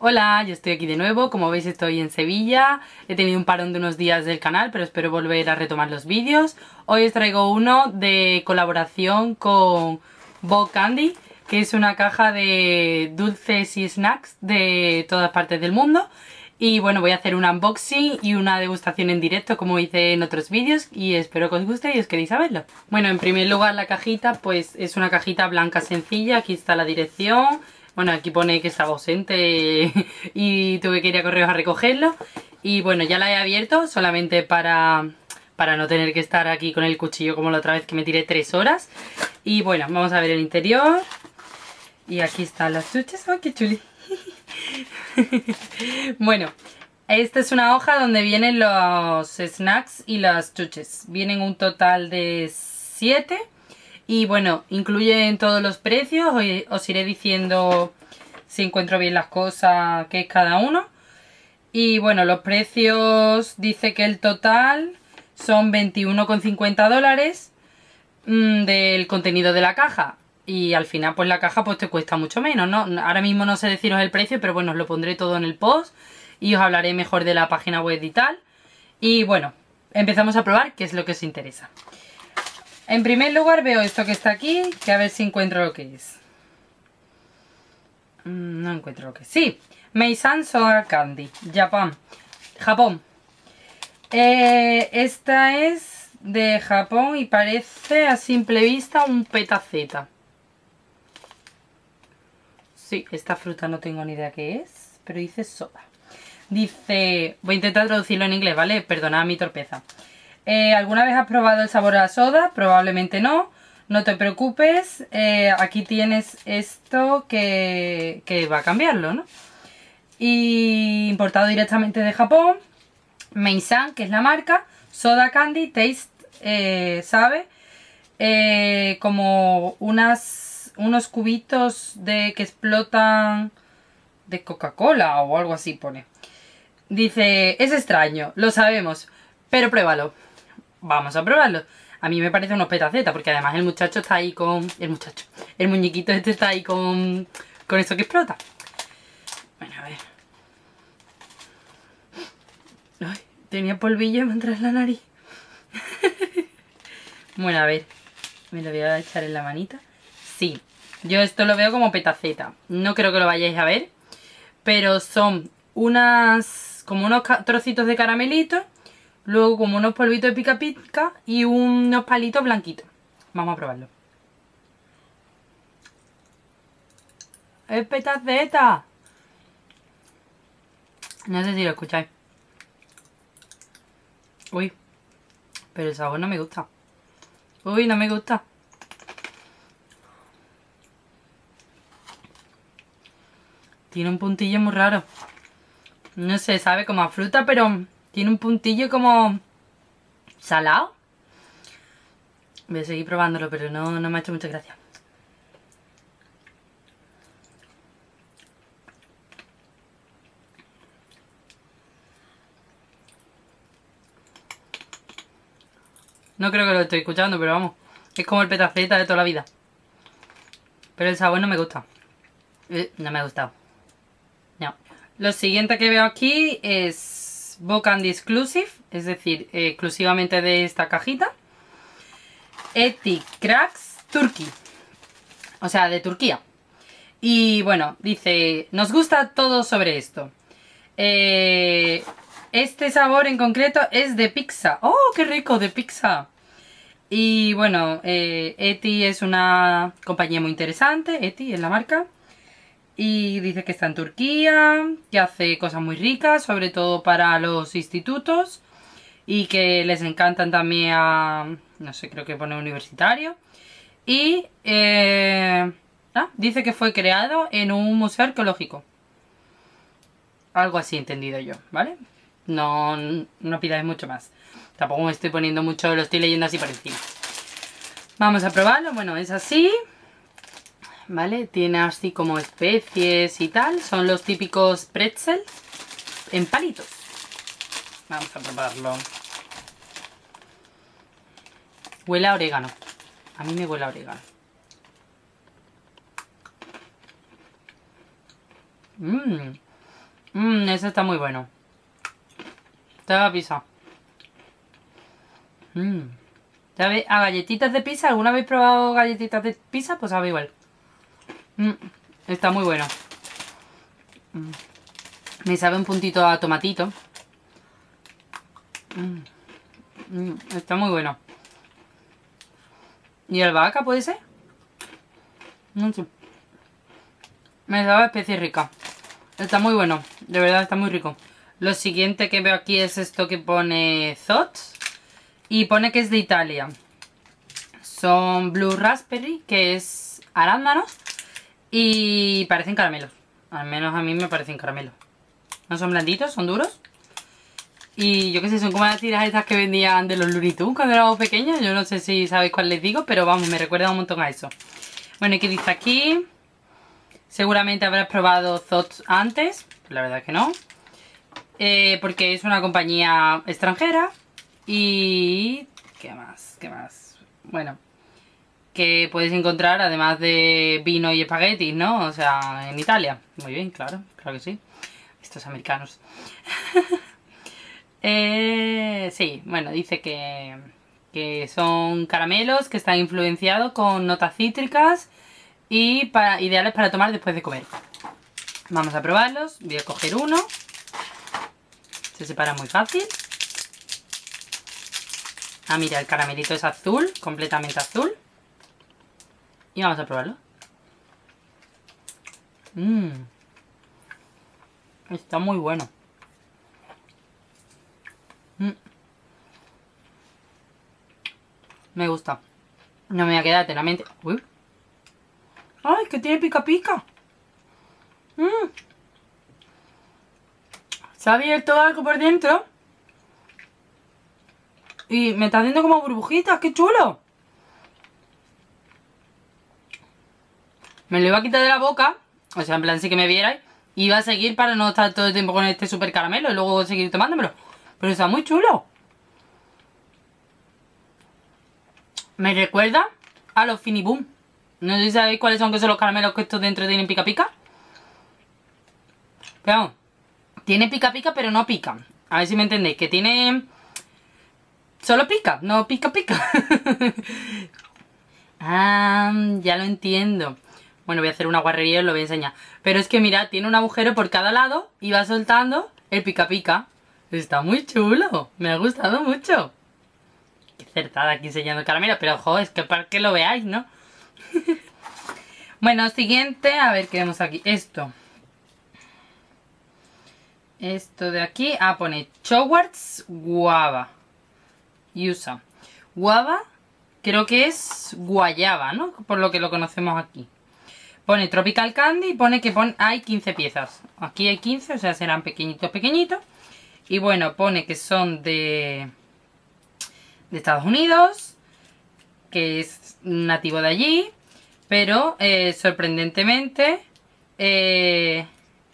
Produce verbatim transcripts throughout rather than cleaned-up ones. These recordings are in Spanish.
Hola, yo estoy aquí de nuevo, como veis estoy en Sevilla, he tenido un parón de unos días del canal, pero espero volver a retomar los vídeos. Hoy os traigo uno de colaboración con Bo Candy, que es una caja de dulces y snacks de todas partes del mundo. Y bueno, voy a hacer un unboxing y una degustación en directo como hice en otros vídeos y espero que os guste y os queréis saberlo. Bueno, en primer lugar la cajita pues es una cajita blanca sencilla, aquí está la dirección. Bueno, aquí pone que estaba ausente y tuve que ir a correos a recogerlo. Y bueno, ya la he abierto solamente para, para no tener que estar aquí con el cuchillo como la otra vez que me tiré tres horas. Y bueno, vamos a ver el interior. Y aquí están las chuches. ¡Oh, qué chuli! Bueno, esta es una hoja donde vienen los snacks y las chuches. Vienen un total de siete. Y bueno, incluyen todos los precios, os iré diciendo si encuentro bien las cosas que es cada uno. Y bueno, los precios, dice que el total son veintiuno con cincuenta dólares mmm, del contenido de la caja. Y al final pues la caja pues te cuesta mucho menos, ¿no? Ahora mismo no sé deciros el precio, pero bueno, os lo pondré todo en el post y os hablaré mejor de la página web y tal. Y bueno, empezamos a probar qué es lo que os interesa. En primer lugar veo esto que está aquí, que a ver si encuentro lo que es. No encuentro lo que es. Sí, Meisan Soda Candy, Japón. Japón. Eh, esta es de Japón y parece a simple vista un petaceta. Sí, esta fruta no tengo ni idea qué es, pero dice soda. Dice, voy a intentar traducirlo en inglés, ¿vale? Perdonad mi torpeza. Eh, ¿Alguna vez has probado el sabor a la soda? Probablemente no. No te preocupes. Eh, aquí tienes esto que, que va a cambiarlo, ¿no? Y importado directamente de Japón. Meisan, que es la marca. Soda Candy Taste, eh, ¿sabe? Eh, como unas, unos cubitos de que explotan de Coca-Cola o algo así pone. Dice, es extraño, lo sabemos, pero pruébalo. Vamos a probarlo. A mí me parece unos petacetas, porque además el muchacho está ahí con... El muchacho. El muñequito este está ahí con... Con eso que explota. Bueno, a ver. Ay, tenía polvillo mientras la nariz. Bueno, a ver. Me lo voy a echar en la manita. Sí. Yo esto lo veo como petaceta. No creo que lo vayáis a ver. Pero son unas... Como unos trocitos de caramelito. Luego como unos polvitos de pica pica y unos palitos blanquitos. Vamos a probarlo. ¡Es petaceta! No sé si lo escucháis. Uy, pero el sabor no me gusta. Uy, no me gusta. Tiene un puntillo muy raro. No sé, sabe como a fruta, pero... Tiene un puntillo como salado. Voy a seguir probándolo, pero no, no me ha hecho mucha gracia. No creo que lo estoy escuchando, pero vamos. Es como el petaceta de toda la vida. Pero el sabor no me gusta. Eh, no me ha gustado. No. Lo siguiente que veo aquí es... Bo Candy Exclusive, es decir, eh, exclusivamente de esta cajita. Eti Cracks Turkey, o sea, de Turquía. Y bueno, dice, nos gusta todo sobre esto. Eh, este sabor en concreto es de pizza. ¡Oh, qué rico! De pizza. Y bueno, eh, Eti es una compañía muy interesante. Eti es la marca. Y dice que está en Turquía, que hace cosas muy ricas, sobre todo para los institutos. Y que les encantan también a... no sé, creo que pone universitario. Y eh, ah, dice que fue creado en un museo arqueológico. Algo así he entendido yo, ¿vale? No, no pidáis mucho más. Tampoco me estoy poniendo mucho, lo estoy leyendo así por encima. Vamos a probarlo. Bueno, es así. ¿Vale? Tiene así como especies y tal. Son los típicos pretzels en palitos. Vamos a probarlo. Huele a orégano. A mí me huele a orégano. Mmm. Mmm, eso está muy bueno. Toda la pizza. Mmm. ¿Sabe a galletitas de pizza? ¿Alguna vez probado galletitas de pizza? Pues sabe igual. Mmm, está muy bueno. Mm. Me sabe un puntito a tomatito. Mm. Mm, está muy bueno. ¿Y albahaca puede ser? No sé. Me sabe a especie rica. Está muy bueno. De verdad está muy rico. Lo siguiente que veo aquí es esto que pone Zot. Y pone que es de Italia. Son Blue Raspberry, que es arándanos. Y parecen caramelos. Al menos a mí me parecen caramelos. No son blanditos, son duros. Y yo qué sé, son como las tiras estas que vendían de los Looney Tunes cuando éramos pequeños. Yo no sé si sabéis cuál les digo, pero vamos, me recuerda un montón a eso. Bueno, ¿y qué dice aquí? Seguramente habrás probado Thoughts antes. La verdad que no. Eh, porque es una compañía extranjera. Y... ¿qué más? ¿Qué más? Bueno, que puedes encontrar además de vino y espaguetis, ¿no? O sea, en Italia. Muy bien, claro, claro que sí. Estos americanos. eh, sí, bueno, dice que, que son caramelos que están influenciados con notas cítricas y para, ideales para tomar después de comer. Vamos a probarlos. Voy a coger uno. Se separa muy fácil. Ah, mira, el caramelito es azul, completamente azul. Y vamos a probarlo. Mmm. Está muy bueno. Mm. Me gusta. No me voy a quedar eternamente. Uy. ¡Ay, que tiene pica pica! Mm. Se ha abierto algo por dentro. Y me está haciendo como burbujitas. ¡Qué chulo! Me lo iba a quitar de la boca. O sea, en plan, sí que me vierais. Iba a seguir para no estar todo el tiempo con este super caramelo y luego seguir tomándomelo. Pero está muy chulo. Me recuerda a los Finiboom. No sé si sabéis cuáles son, que son los caramelos que estos dentro tienen pica pica. Pero vamos, tiene pica pica pero no pica. A ver si me entendéis, que tiene... solo pica, no pica pica. Ah, ya lo entiendo. Bueno, voy a hacer una guarrería y os lo voy a enseñar. Pero es que mirad, tiene un agujero por cada lado y va soltando el pica pica. Está muy chulo, me ha gustado mucho. Qué acertada aquí enseñando el caramelo, pero ojo, es que para que lo veáis, ¿no? Bueno, siguiente, a ver qué vemos aquí. Esto. Esto de aquí, ah, pone Choward's Guava. Yusa. Guava, creo que es guayaba, ¿no? Por lo que lo conocemos aquí. Pone Tropical Candy y pone que pone, hay quince piezas. Aquí hay quince, o sea, serán pequeñitos, pequeñitos. Y bueno, pone que son de, de Estados Unidos, que es nativo de allí. Pero, eh, sorprendentemente... Eh,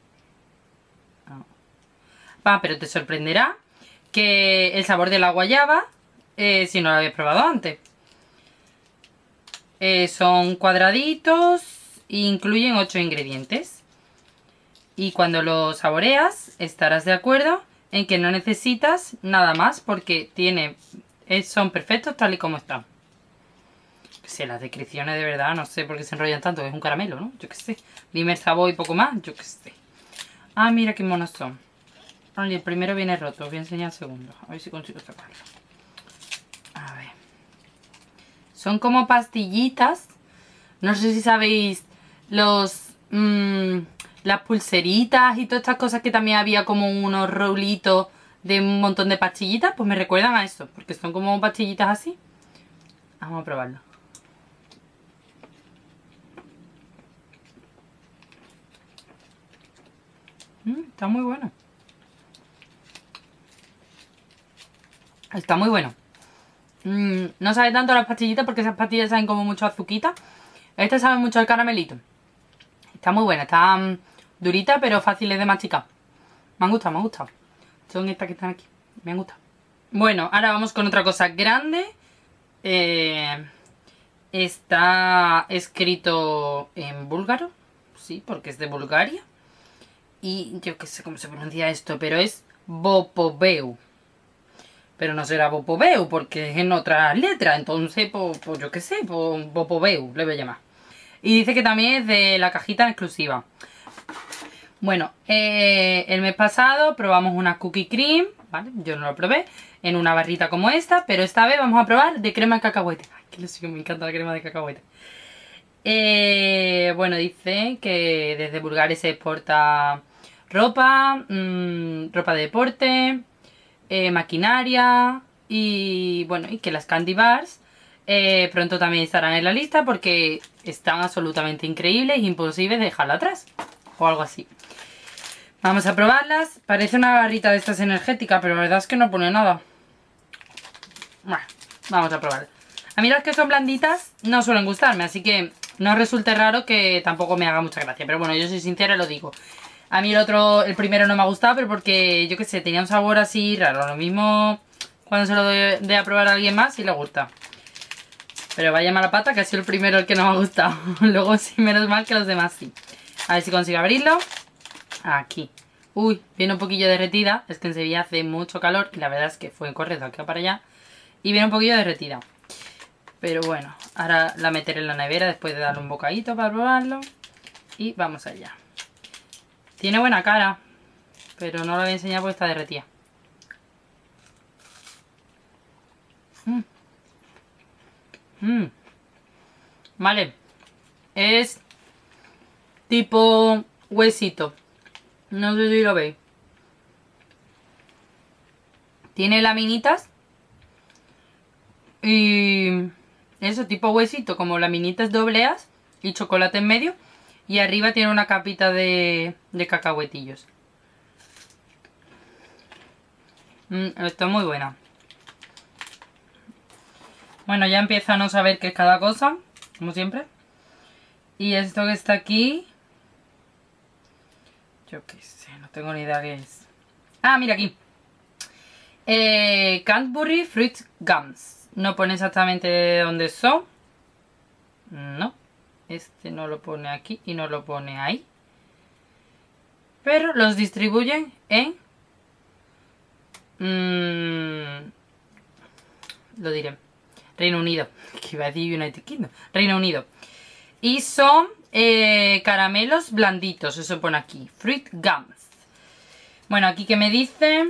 ah, pero te sorprenderá que el sabor de la guayaba, eh, si no lo habías probado antes. Eh, son cuadraditos e incluyen ocho ingredientes. Y cuando lo saboreas estarás de acuerdo en que no necesitas nada más porque tiene, son perfectos tal y como están. Que sé, las descripciones de verdad no sé por qué se enrollan tanto, es un caramelo, ¿no? Yo qué sé. Dime el sabor y poco más, yo qué sé. Ah, mira qué monos son. Ay, el primero viene roto, os voy a enseñar el segundo. A ver si consigo sacarlo. A ver. Son como pastillitas. No sé si sabéis los... Mmm, las pulseritas y todas estas cosas que también había como unos rolitos de un montón de pastillitas. Pues me recuerdan a eso, porque son como pastillitas así. Vamos a probarlo. Mm, está muy bueno. Está muy bueno. Mm, no sabe tanto las pastillitas porque esas pastillas saben como mucho azuquita. Este sabe mucho al caramelito. Está muy buena, está um, durita pero fáciles de masticar. Me han gustado, me han gustado. Son estas que están aquí, me han gustado. Bueno, ahora vamos con otra cosa grande. Eh, está escrito en búlgaro. Sí, porque es de Bulgaria. Y yo qué sé cómo se pronuncia esto, pero es Bopobeu. Pero no será Bopobeu porque es en otra letra. Entonces, pues, pues yo qué sé, pues Bopobeu le voy a llamar. Y dice que también es de la cajita en exclusiva. Bueno, eh, el mes pasado probamos una cookie cream, ¿vale? Yo no lo probé en una barrita como esta, pero esta vez vamos a probar de crema de cacahuete. Ay, que les me encanta la crema de cacahuete. Eh, bueno, dice que desde Bulgaria se exporta ropa, mmm, ropa de deporte, eh, maquinaria y bueno, y que las candy bars eh, pronto también estarán en la lista porque están absolutamente increíbles, imposible dejarla atrás o algo así. Vamos a probarlas. Parece una barrita de estas energéticas, pero la verdad es que no pone nada. Bueno, vamos a probar. A mí las que son blanditas no suelen gustarme, así que no resulte raro que tampoco me haga mucha gracia. Pero bueno, yo soy sincera y lo digo. A mí el otro, el primero no me ha gustado, pero porque, yo qué sé, tenía un sabor así raro. Lo mismo cuando se lo doy de a probar a alguien más, sí le gusta. Pero vaya mala pata que ha sido el primero el que no me ha gustado. Luego sí, menos mal que los demás sí. A ver si consigo abrirlo. Aquí. Uy, viene un poquillo derretida. Es que en Sevilla hace mucho calor y la verdad es que fue corriendo aquí para allá. Y viene un poquillo derretida. Pero bueno, ahora la meteré en la nevera después de darle un bocadito para probarlo. Y vamos allá. Tiene buena cara, pero no la voy a enseñar porque está derretida. Mm. Mm. Vale. Es tipo huesito. No sé si lo veis. Tiene laminitas. Y eso, tipo huesito, como laminitas dobleas y chocolate en medio. Y arriba tiene una capita de, de cacahuetillos. Mm, está muy buena. Bueno, ya empiezo a no saber qué es cada cosa, como siempre. Y esto que está aquí, yo qué sé, no tengo ni idea qué es. Ah, mira aquí. Eh, Cadbury Fruit Gums. No pone exactamente de dónde son. No. Este no lo pone aquí y no lo pone ahí. Pero los distribuyen en... Mmm, lo diré. Reino Unido. Que iba a decir United Kingdom. Reino Unido. Y son eh, caramelos blanditos. Eso pone aquí. Fruit Gums. Bueno, aquí que me dice...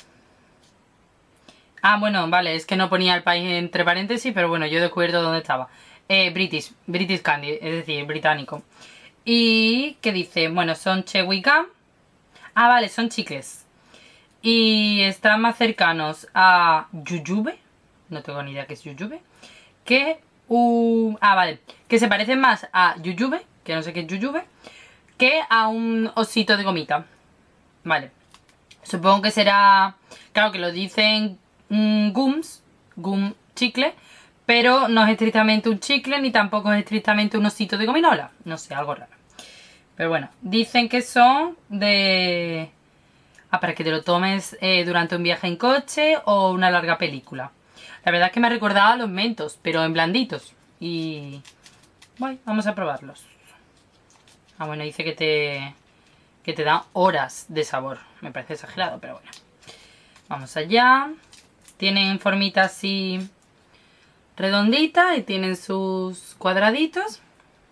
Ah, bueno, vale. Es que no ponía el país entre paréntesis. Pero bueno, yo descubierto dónde estaba. Eh, British, British Candy, es decir, británico. Y ¿qué dice? Bueno, son Chewy Gum. Ah, vale, son chicles. Y están más cercanos a Jujube. No tengo ni idea qué es Jujube. Que uh, ah, vale. Que se parecen más a Jujube, que no sé qué es Jujube, que a un osito de gomita. Vale. Supongo que será... Claro que lo dicen mmm, gums, gum chicle. Pero no es estrictamente un chicle ni tampoco es estrictamente un osito de gominola. No sé, algo raro. Pero bueno, dicen que son de... Ah, para que te lo tomes eh, durante un viaje en coche o una larga película. La verdad es que me ha recordado a los Mentos, pero en blanditos. Y... bueno, vamos a probarlos. Ah, bueno, dice que te... que te dan horas de sabor. Me parece exagerado, pero bueno. Vamos allá. Tienen formita así... redondita y tienen sus cuadraditos.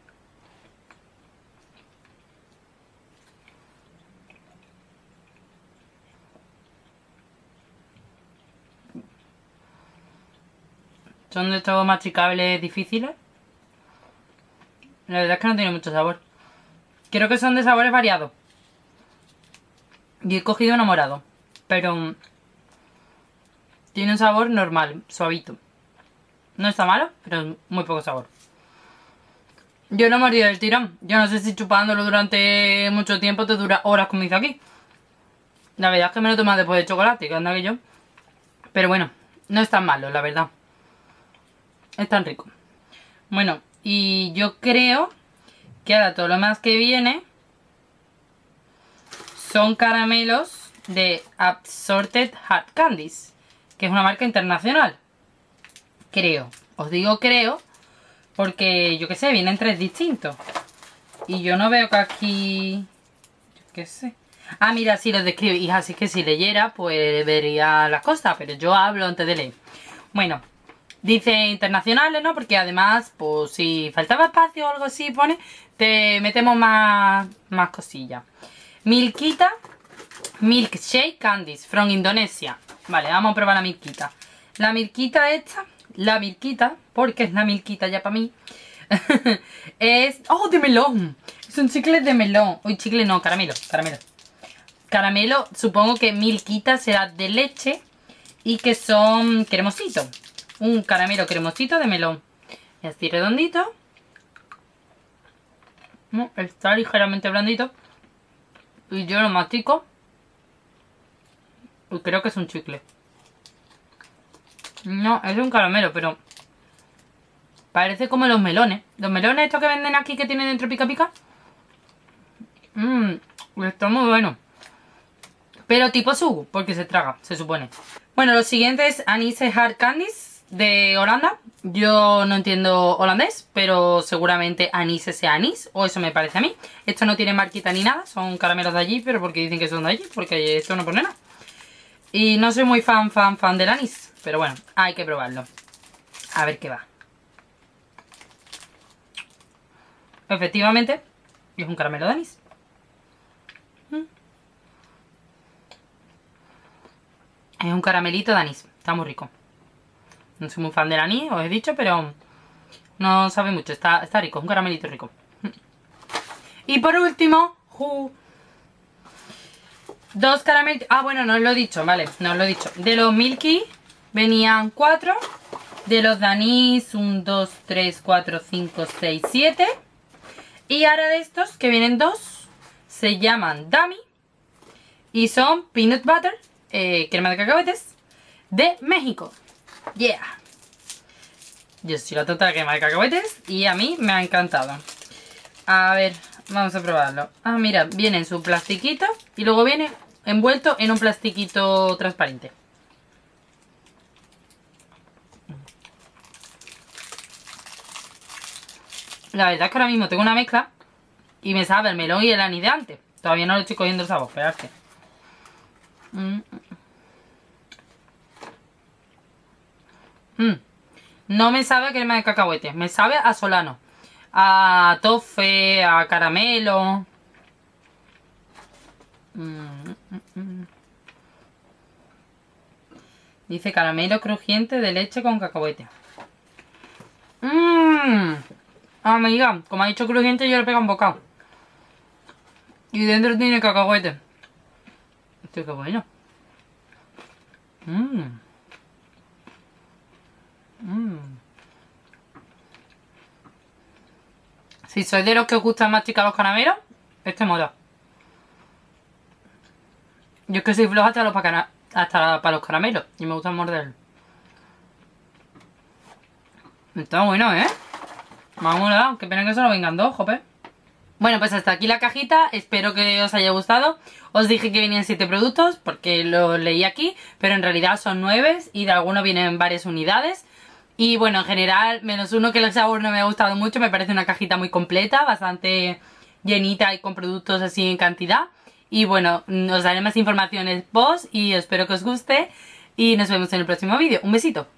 Son de estos masticables difíciles. La verdad es que no tiene mucho sabor. Creo que son de sabores variados. Y he cogido uno morado. Pero tiene un sabor normal, suavito. No está malo, pero muy poco sabor. Yo no he mordido el tirón. Yo no sé si chupándolo durante mucho tiempo te dura horas como hice aquí. La verdad es que me lo tomo después de chocolate, que anda que yo. Pero bueno, no es tan malo, la verdad. Es tan rico. Bueno, y yo creo que ahora todo lo más que viene son caramelos de Assorted Hard Candies, que es una marca internacional. Creo. Os digo creo porque, yo qué sé, vienen tres distintos. Y yo no veo que aquí... yo qué sé. Ah, mira, sí lo describe. Hija, así que si leyera, pues vería las cosas. Pero yo hablo antes de leer. Bueno, dice internacionales, ¿no? Porque además, pues si faltaba espacio o algo así, pone, te metemos más, más cosillas. Milkita, Milkshake Candies from Indonesia. Vale, vamos a probar la milquita. La milquita esta, la milquita, porque es la milquita ya para mí, es... ¡Oh, de melón! Es un chicle de melón. Uy, chicle no, caramelo, caramelo. Caramelo, supongo que milquita será de leche y que son cremositos. Un caramelo cremosito de melón. Y así redondito. No, está ligeramente blandito. Y yo lo mastico. Y creo que es un chicle. No, es un caramelo, pero parece como los melones. Los melones estos que venden aquí que tienen dentro pica pica. Mmm, está muy bueno. Pero tipo sugo, porque se traga, se supone. Bueno, lo siguiente es Anise Hard Candies de Holanda. Yo no entiendo holandés, pero seguramente anís sea anís, o eso me parece a mí. Esto no tiene marquita ni nada, son caramelos de allí, pero porque dicen que son de allí, porque esto no pone nada. Y no soy muy fan, fan, fan del anís, pero bueno, hay que probarlo. A ver qué va. Efectivamente, es un caramelo de anís. Es un caramelito de anís, está muy rico. No soy muy fan del anís, os he dicho, pero no sabe mucho, está, está rico, es un caramelito rico. Y por último, uh, dos caramelitos. Ah, bueno, no os lo he dicho, vale, no os lo he dicho. De los Milky venían cuatro. De los de anís, un, dos, tres, cuatro, cinco, seis, siete. Y ahora de estos, que vienen dos, se llaman Dummy. Y son peanut butter, eh, crema de cacahuetes, de México. Yeah. Yo soy la tonta de crema de cacahuetes y a mí me ha encantado. A ver, vamos a probarlo. Ah, mira, viene en su plastiquito y luego viene envuelto en un plastiquito transparente. La verdad es que ahora mismo tengo una mezcla y me sabe el melón y el anís de antes. Todavía no le estoy cogiendo el sabor, esperarte. Mm. Mm. No me sabe a crema de cacahuete, me sabe a solano, a tofe, a caramelo. Mm, mm, mm. Dice caramelo crujiente de leche con cacahuete. Mmm. Amiga, como ha dicho crujiente, yo le pego un bocado. Y dentro tiene cacahuete. Esto qué bueno. Mmm. Mm. Si sois de los que os gustan masticar los caramelos, este mola. Yo es que soy floja hasta, los pa hasta para los caramelos y me gusta morderlos. Está bueno, ¿eh? Me ha molado. Qué pena que solo vengan dos, jope. Bueno, pues hasta aquí la cajita, espero que os haya gustado. Os dije que venían siete productos porque lo leí aquí, pero en realidad son nueve y de algunos vienen varias unidades. Y bueno, en general, menos uno que el sabor no me ha gustado mucho, me parece una cajita muy completa, bastante llenita y con productos así en cantidad. Y bueno, os daré más informaciones post y espero que os guste y nos vemos en el próximo vídeo. Un besito.